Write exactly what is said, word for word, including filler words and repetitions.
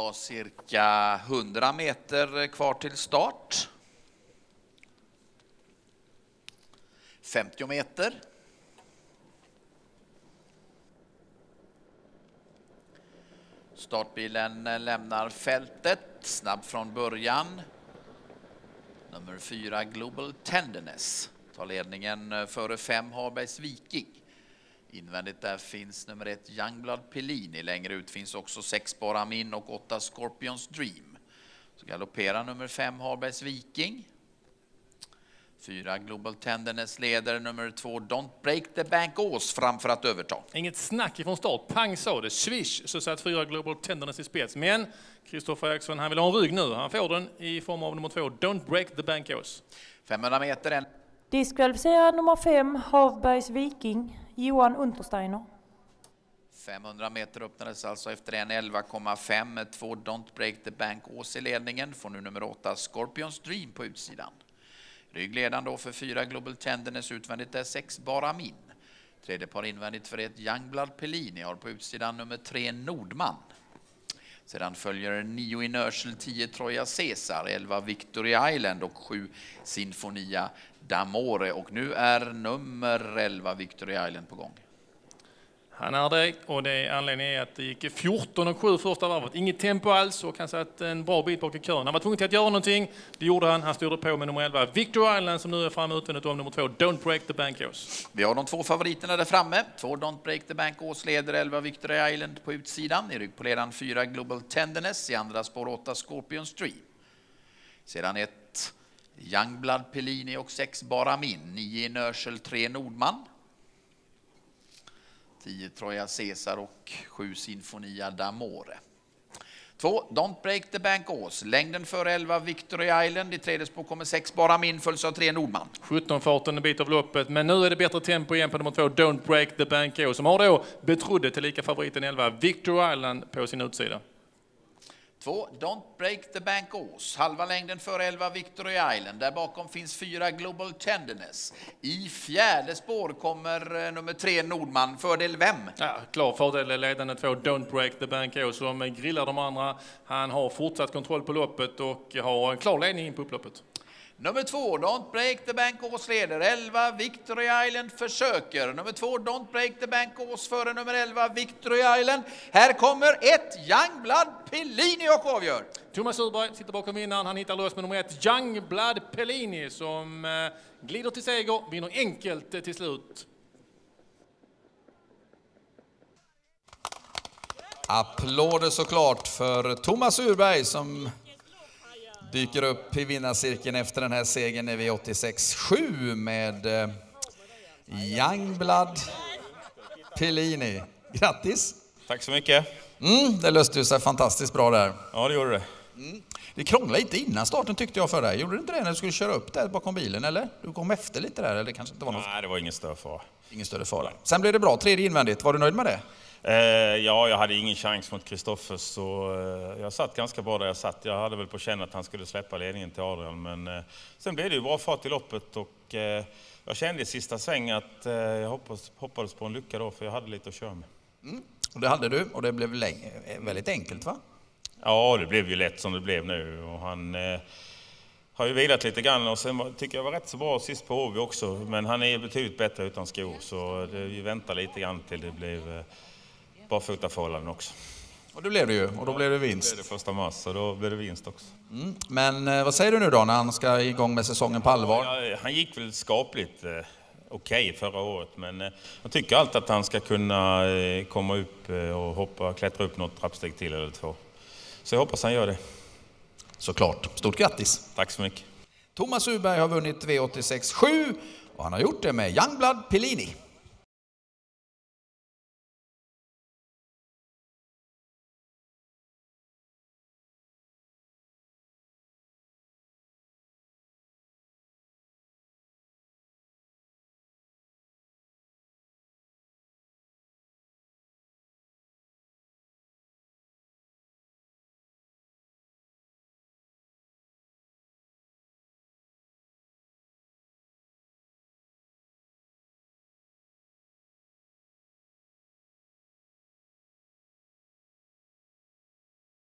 då cirka hundra meter kvar till start. femtio meter. Startbilen lämnar fältet, snabb från början. Nummer fyra Global Tenderness tar ledningen före fem Harbergs Viking. Invändigt där finns nummer ett Youngblood Pellini. Längre ut finns också sex Baramin och åtta Scorpions Dream. Så galopperar nummer fem Harbergs Viking. Fyra Global Tenderness leder, nummer två Don't Break the Bank Ås framför att överta. Inget snack ifrån start, pang så det, swish så satt fyra Global Tenderness i spets. Men Kristoffer Eriksson, han vill ha en rygg nu. Han får den i form av nummer två Don't Break the Bank Ås. femhundra meter en. Diskvalificerad nummer fem Harbergs Viking, Johan Untersteiner. femhundra meter öppnades alltså efter en elva komma fem med två Don't Break the Bank Ås i ledningen. Får nu nummer åtta Scorpions Dream på utsidan. Ryggledande då för fyra Global Tenderness, utvändigt är sex Baramin. Tredje par invändigt för ett Youngblood Pellini, har på utsidan nummer tre Nordman. Sedan följer nio Inertial, tio Troja Caesar, elva Victory Island och sju Sinfonia d'Amore. Och nu är nummer elva Victory Island på gång. Han är det, och det är anledningen är att det gick fjorton och sju första varvet. Inget tempo alls, och han satt en bra bit bak i kön. Han var tvungen till att göra någonting. Det gjorde han. Han stod på med nummer elva Victory Island, som nu är framme utvändigt om nummer två Don't Break the Bank Ås. Vi har de två favoriterna där framme. Två Don't Break the Bank Ås leder, elva Victory Island på utsidan. I rygg på ledaren fyra Global Tenderness. I andra spår åtta Scorpions Dream. Sedan ett Youngblood Pellini och sex Baramin. nio Inertial, tre Nordman. tio Troja Caesar och sju Sinfonia d'Amore. två Don't Break the Bank Ås. Längden för elva Victory Island. I tredje spår kommer sex Baramin, följs av tre Nordman. sjutton farten en bit av loppet, men nu är det bättre tempo igen på nummer två Don't Break the Bank Ås, som har då betrodde till lika favoriten elva Victory Island på sin utsida. två Don't Break the Bank Ås. Halva längden för elva Victory Island. Där bakom finns fyra Global Tenderness. I fjärde spår kommer nummer tre Nordman. Fördel vem? Ja, klar fördel är ledande två Don't Break the Bank Ås, som grillar de andra. Han har fortsatt kontroll på loppet och har en klar ledning in på upploppet. Nummer två Don't Break the Bank Ås leder. elva Victory Island försöker. Nummer två Don't Break the Bank Ås före nummer elva Victory Island. Här kommer ett Youngblood Pellini och avgör. Thomas Urberg sitter bakom vinnaren. Han hittar lös med nummer ett Youngblood Pellini, som eh, glider till seger, vinner enkelt eh, till slut. Applåder såklart för Thomas Urberg som dyker upp i vinnarcirkeln efter den här segern i V åttiosex sju med eh, Youngblood Pellini. Grattis! Tack så mycket. Mm, det löste ju sig fantastiskt bra där. Ja, det gjorde det. Mm. Det krånglade lite innan starten tyckte jag för dig. Gjorde du inte det när du skulle köra upp där bakom bilen, eller? Du kom efter lite där, eller kanske inte var något? Nej, det var ingen större fara. Ingen större fara. Sen blev det bra, tredje invändigt. Var du nöjd med det? Eh, ja, jag hade ingen chans mot Kristoffer, så eh, jag satt ganska bra där jag satt. Jag hade väl på känn att han skulle släppa ledningen till Adrian, men eh, sen blev det ju bra fart i loppet, och eh, jag kände i sista sväng att eh, jag hoppades, hoppades på en lycka då, för jag hade lite att köra med. Mm. Och det hade du, och det blev länge, väldigt enkelt, va? Ja, det blev ju lätt som det blev nu, och han eh, har ju vilat lite grann, och sen var, tycker jag var rätt så bra sist på Åby också, men han är betydligt bättre utan skor, så det, vi väntar lite grann till det blev eh, barfota förhållanden också. Och det blev det ju, och då blev det vinst. Det blev det första mars, så då blev det vinst också. Mm. Men eh, vad säger du nu då när han ska igång med säsongen på allvar? Ja, han gick väl skapligt eh, okej okay förra året, men eh, jag tycker alltid att han ska kunna eh, komma upp eh, och hoppa, klättra upp något trappsteg till eller två. Så jag hoppas han gör det. Såklart. Stort grattis. Tack så mycket. Thomas Urberg har vunnit V åttiosex sju och han har gjort det med Youngblood Pellini.